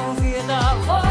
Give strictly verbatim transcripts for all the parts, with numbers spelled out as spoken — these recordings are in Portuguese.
convida você.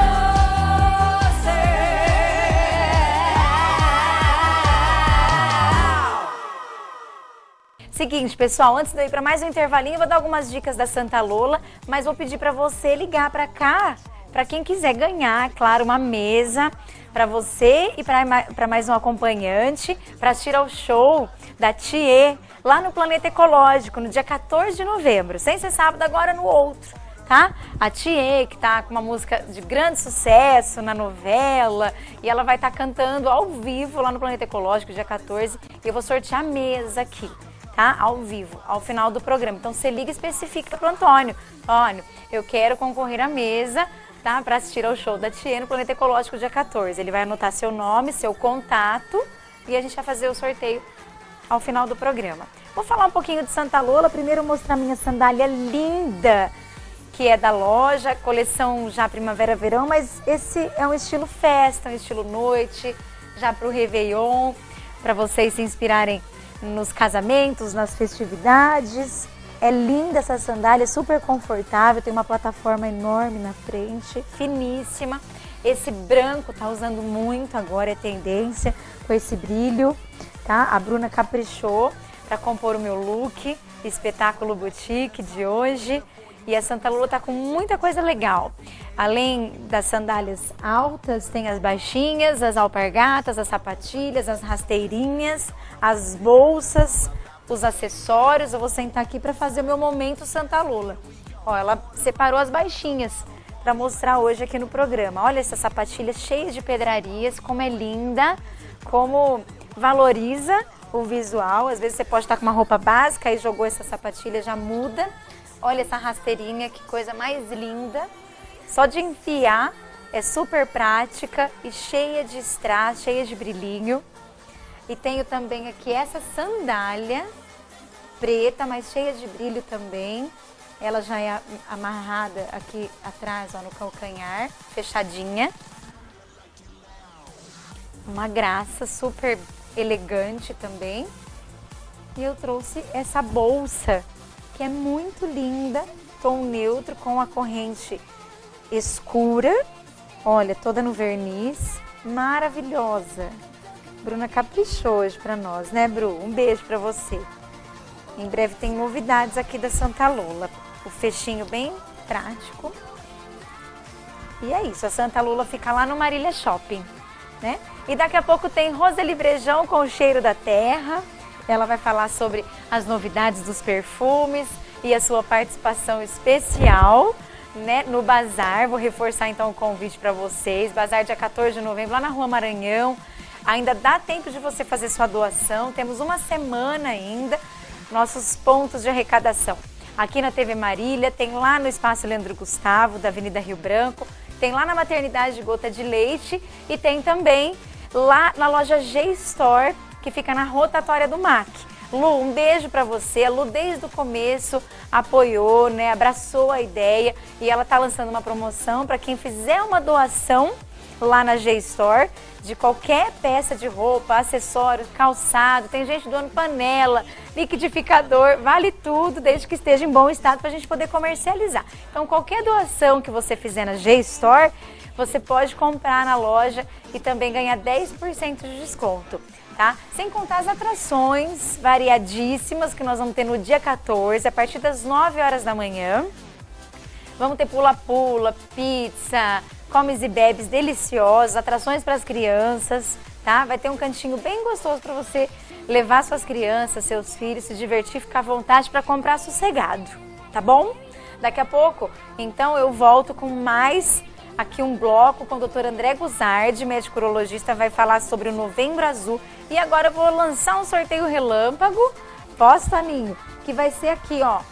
Seguinte, pessoal, antes de eu ir para mais um intervalinho, eu vou dar algumas dicas da Santa Lola, mas vou pedir para você ligar para cá, para quem quiser ganhar, claro, uma mesa para você e para mais um acompanhante, para assistir ao show da Thier, lá no Planeta Ecológico, no dia quatorze de novembro, sem ser sábado, agora no outro, tá? A Thier, que tá com uma música de grande sucesso na novela, e ela vai estar tá cantando ao vivo lá no Planeta Ecológico, dia quatorze, e eu vou sortear a mesa aqui. Tá? Ao vivo, ao final do programa. Então você liga e especifica para o Antônio. Antônio, eu quero concorrer à mesa, tá? Para assistir ao show da Thier no Planeta Ecológico dia quatorze. Ele vai anotar seu nome, seu contato e a gente vai fazer o sorteio ao final do programa. Vou falar um pouquinho de Santa Lola. Primeiro mostrar minha sandália linda, que é da loja, coleção já primavera-verão, mas esse é um estilo festa, um estilo noite, já para o Réveillon, para vocês se inspirarem nos casamentos, nas festividades. É linda essa sandália, super confortável, tem uma plataforma enorme na frente, finíssima. Esse branco tá usando muito agora, é tendência, com esse brilho, tá? A Bruna caprichou para compor o meu look, espetáculo boutique de hoje. E a Santa Lola tá com muita coisa legal. Além das sandálias altas, tem as baixinhas, as alpargatas, as sapatilhas, as rasteirinhas, as bolsas, os acessórios. Eu vou sentar aqui para fazer o meu momento Santa Lola. Ó, ela separou as baixinhas para mostrar hoje aqui no programa. Olha essa sapatilha cheia de pedrarias, como é linda, como valoriza o visual. Às vezes você pode estar com uma roupa básica e jogou essa sapatilha, já muda. Olha essa rasteirinha, que coisa mais linda. Só de enfiar, é super prática e cheia de strass, cheia de brilhinho. E tenho também aqui essa sandália preta, mas cheia de brilho também. Ela já é amarrada aqui atrás, ó, no calcanhar, fechadinha. Uma graça, super elegante também. E eu trouxe essa bolsa, que é muito linda, tom neutro com a corrente escura, olha, toda no verniz, maravilhosa. Bruna caprichou hoje para nós, né, Bru? Um beijo para você. Em breve tem novidades aqui da Santa Lola, o fechinho bem prático. E é isso, a Santa Lola fica lá no Marília Shopping, né? E daqui a pouco tem Roseli Brejão com o cheiro da terra. Ela vai falar sobre as novidades dos perfumes e a sua participação especial, né, no Bazar. Vou reforçar então o convite para vocês. Bazar dia quatorze de novembro, lá na Rua Maranhão. Ainda dá tempo de você fazer sua doação. Temos uma semana ainda. Nossos pontos de arrecadação. Aqui na T V Marília, tem lá no Espaço Leandro Gustavo, da Avenida Rio Branco. Tem lá na Maternidade Gota de Leite. E tem também lá na loja G-Store, que fica na rotatória do M A C. Lu, um beijo para você. A Lu desde o começo apoiou, né, abraçou a ideia e ela tá lançando uma promoção para quem fizer uma doação lá na G-Store de qualquer peça de roupa, acessórios, calçado. Tem gente doando panela, liquidificador, vale tudo desde que esteja em bom estado para a gente poder comercializar. Então qualquer doação que você fizer na G-Store, você pode comprar na loja e também ganhar dez por cento de desconto. Tá? Sem contar as atrações variadíssimas que nós vamos ter no dia quatorze, a partir das nove horas da manhã. Vamos ter pula-pula, pizza, comes e bebes deliciosos, atrações para as crianças, tá? Vai ter um cantinho bem gostoso para você levar suas crianças, seus filhos, se divertir, ficar à vontade para comprar sossegado, tá bom? Daqui a pouco, então, eu volto com mais... Aqui um bloco com o doutor André Guzardi, médico urologista, vai falar sobre o Novembro Azul. E agora eu vou lançar um sorteio relâmpago, posso, Aninho? Que vai ser aqui, ó,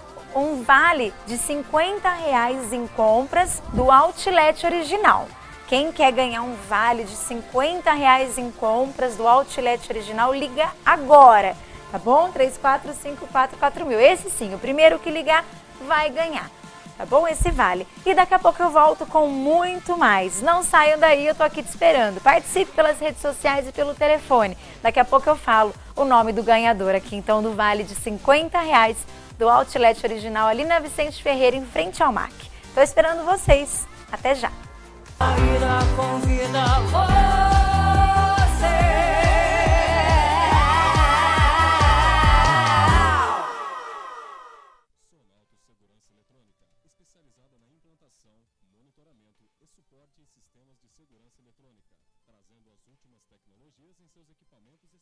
um vale de cinquenta reais em compras do Outlet Original. Quem quer ganhar um vale de cinquenta reais em compras do Outlet Original, liga agora, tá bom? três quatro cinco quatro quatro mil. Esse sim, o primeiro que ligar vai ganhar. Tá bom? Esse vale. E daqui a pouco eu volto com muito mais. Não saiam daí, eu tô aqui te esperando. Participe pelas redes sociais e pelo telefone. Daqui a pouco eu falo o nome do ganhador aqui, então, do vale de cinquenta reais do Outlet Original ali na Vicente Ferreira, em frente ao M A C. Tô esperando vocês. Até já! Especializada na implantação, monitoramento e suporte em sistemas de segurança eletrônica, trazendo as últimas tecnologias em seus equipamentos.